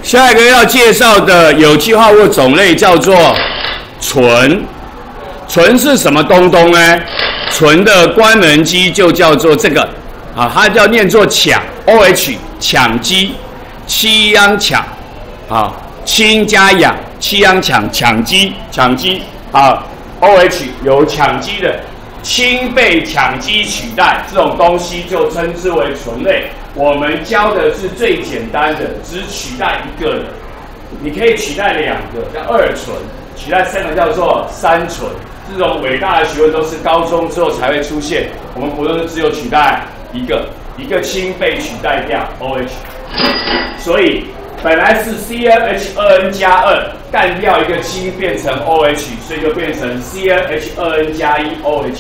下一个要介绍的有机化合物种类叫做醇。醇是什么东东呢？醇的官能基就叫做这个啊，它叫念作羟 ，OH 羟基，七羟羟啊，氢加氧，七羟羟羟基啊 ，OH 有羟基的，氢被羟基取代，这种东西就称之为醇类。我们教的是最简单的，只取代一个的，你可以取代两个，叫二醇；取代三个叫做三醇。这种伟大的学问都是高中之后才会出现，我们国中就只有取代一个氢被取代掉 OH， 所以本来是 CnH2n 加2干掉一个氢变成 OH， 所以就变成 CnH2n 加1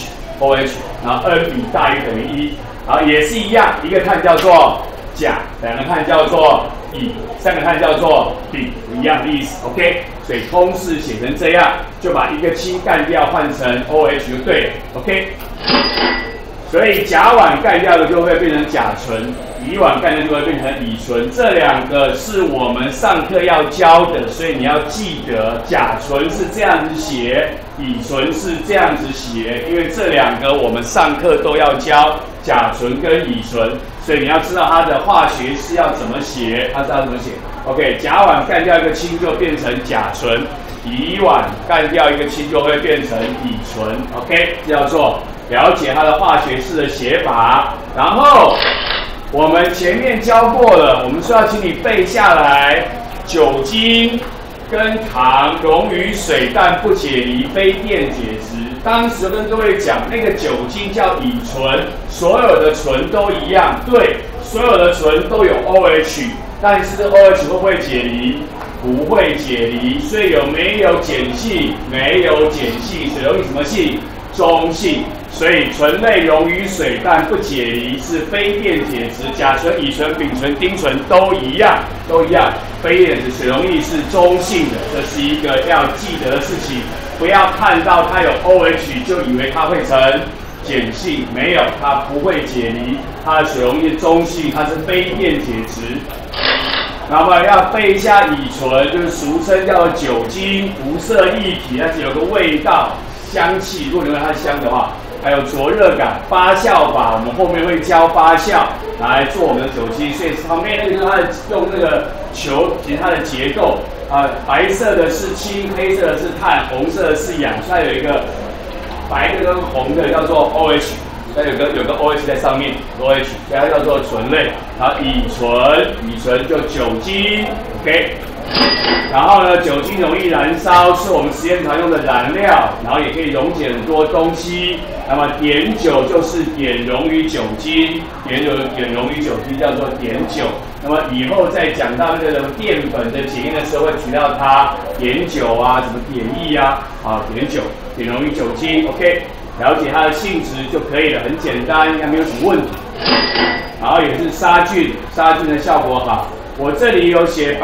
OH， 然后 n 比大于等于1。好，也是一样，一个碳叫做钾，两个碳叫做乙，三个碳叫做丙，一样的意思。OK， 所以公式写成这样，就把一个氢干掉，换成 OH 就对了。OK， 所以甲烷干掉的就会变成甲醇，乙烷干掉就会变成乙醇。这两个是我们上课要教的，所以你要记得，甲醇是这样子写，乙醇是这样子写，因为这两个我们上课都要教。甲醇跟乙醇，所以你要知道它的化学式要怎么写，它知道怎么写。OK， 甲烷干掉一个氢就变成甲醇，乙烷干掉一个氢就会变成乙醇。OK， 这叫做了解它的化学式的写法。然后我们前面教过了，我们说要请你背下来，酒精跟糖溶于水但不解离，非电解质。当时跟各位讲，那个酒精叫乙醇，所有的醇都一样，对，所有的醇都有 OH， 但是 OH 会不会解离？不会解离，所以有没有碱性？没有碱性，水溶于什么性？中性。所以醇类溶于水但不解离，是非电解质。甲醇、乙醇、丙醇、丁醇都一样，非电解质，水溶液是中性的，这是一个要记得的事情。不要看到它有 OH 就以为它会成碱性，没有，它不会解离，它的水溶液中性，它是非电解质。那么要背一下乙醇，就是俗称叫做酒精，无色液体，但是有个味道、香气。如果你认为它香的话，还有灼热感。发酵法，我们后面会教发酵来做我们的酒精，所以旁边那个就是它的用那个球，其实它的结构。白色的是氢，黑色的是碳，红色的是氧，所以它有一个白的跟红的叫做 OH， 它有个 OH 在上面 ，OH， 所以它叫做醇类。然后乙醇就酒精 ，OK。然后呢，酒精容易燃烧，是我们实验常用的燃料，然后也可以溶解很多东西。那么碘酒就是碘溶于酒精，碘溶于酒精叫做碘酒。那么以后再讲到那个淀粉的检验的时候，会提到它碘酒啊，什么碘液啊，碘酒，碘溶于酒精 ，OK， 了解它的性质就可以了，很简单，应该没有什么问题。然后也是杀菌的效果好。我这里有写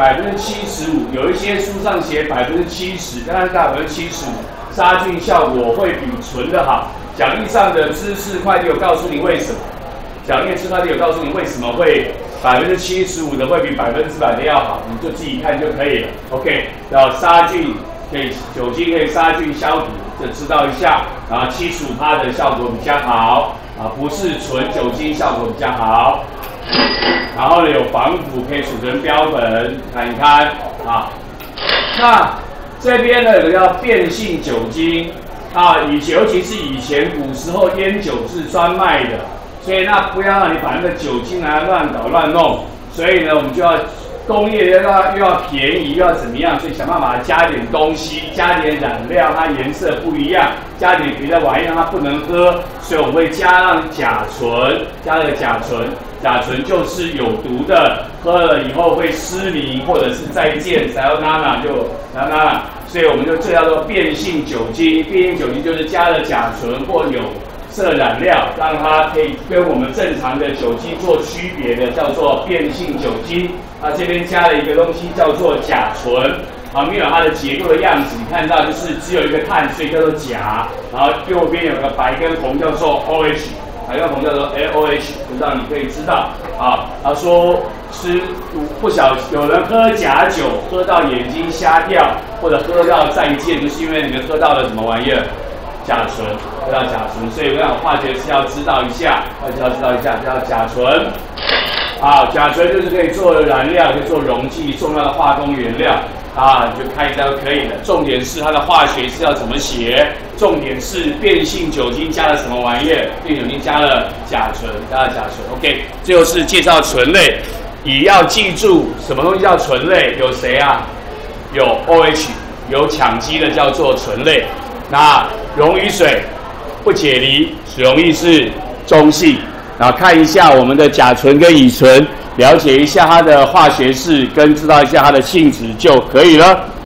75%，有一些书上写70%，当然大75%，杀菌效果会比纯的好。讲义上的知识快递有告诉你为什么，讲义知识快递有告诉你为什么会75%的会比100%的要好，你就自己看就可以了。OK， 要杀菌，酒精可以杀菌消毒，这知道一下。然后75%的效果比较好，不是纯酒精效果比较好。然后呢，有防腐，可以储存标本，看一看啊。那这边呢有个叫变性酒精尤其是以前古时候烟酒是专卖的，所以那不要让你把那个酒精拿来乱搞乱弄。所以呢，我们就要工业又要便宜，又要怎么样？所以想办法加点东西，加点染料，它颜色不一样，加点别的玩意让它不能喝。所以我们会加上甲醇，加了甲醇。甲醇就是有毒的，喝了以后会失明，或者是再见 sayonara 就 sayonara， 所以我们就这叫做变性酒精。变性酒精就是加了甲醇或有色染料，让它可以跟我们正常的酒精做区别的，叫做变性酒精。这边加了一个东西叫做甲醇。旁边有它的结构的样子，你看到就是只有一个碳，所以叫做钾。然后右边有个白跟红叫做 OH。白跟红叫做 LOH， 就让你可以知道他说有人喝假酒，喝到眼睛瞎掉，或者喝到再见，就是因为你们喝到了什么玩意儿？甲醇，喝到甲醇，所以我想化学是要知道一下，叫甲醇。好，甲醇就是可以做燃料，可以做溶剂，重要的化工原料啊，你就看一下就可以了。重点是它的化学是要怎么写，重点是变性酒精加了什么玩意儿？变性酒精加了甲醇，OK， 最后是介绍醇类，也要记住什么东西叫醇类？有谁啊？有 OH， 有羟基的叫做醇类。那溶于水不解离，水溶液是中性。然后看一下我们的甲醇跟乙醇，了解一下它的化学式，跟知道一下它的性质就可以了。